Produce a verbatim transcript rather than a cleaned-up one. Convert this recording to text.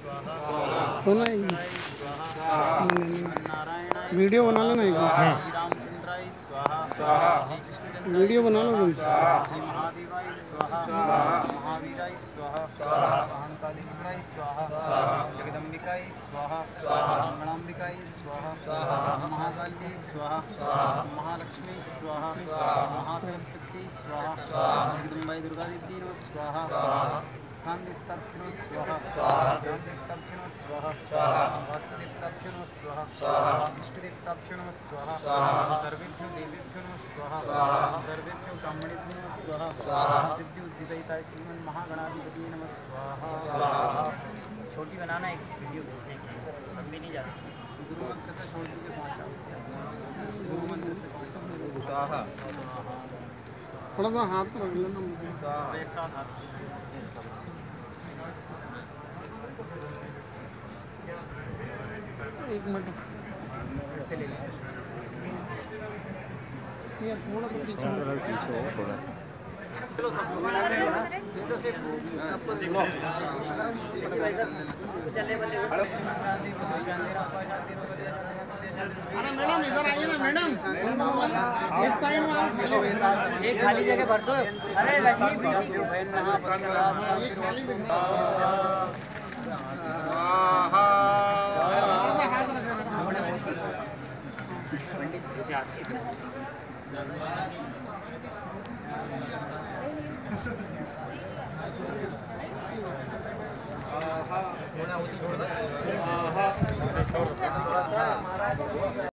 सुना वीडियो बना लेना एक रामचंद्राय स्वाहा, वीडियो बना लो तुम। श्री महादेवाय स्वाहा, महावीराय स्वाहा, महाकालेश्वराय स्वाहा, जगदम्बिकाय स्वाहा, मंगलांबिकाय स्वाहा, महाकाल्यै स्वाहा, महालक्ष्मी स्वाहा, महासरस्वती स्वाहा, जगदम्बाय दुर्गादेवी नमः स्वाहा, स्थानदेवताभ्यो स्वाहा, ज्ञानदेवताभ्यो स्वाहा, वास्तुदेवताभ्यो नमः स्वाहा, इष्टदेवताभ्यो नमः स्वाहा, सर्वेभ्यो देवेभ्यो नमः स्वाहा, सर्वेभ्यो ब्राह्मणेभ्यो नमः स्वाहा, सिद्धि बुद्धि सहिताय श्रीमन् महागणाधिपति नमः स्वाहा। छोटी बनाना एक वीडियो भेजने के लिए, लंबी नहीं जाती। गुरु मंत्र से छोड़ दीजिए पाँच। गुरु मंत्र से थोड़ा सा हाथ रख लेना मुझे। एक साथ हाथ एक मिनट से ले लें। ये थोड़ा तो पीछे थोड़ा चलो सब तो से आपको सीखो चले बल्ले अरे मैडम इधर आइए ना मैडम, इस टाइम एक खाली जगह भर दो। अरे लक्ष्मी पंडित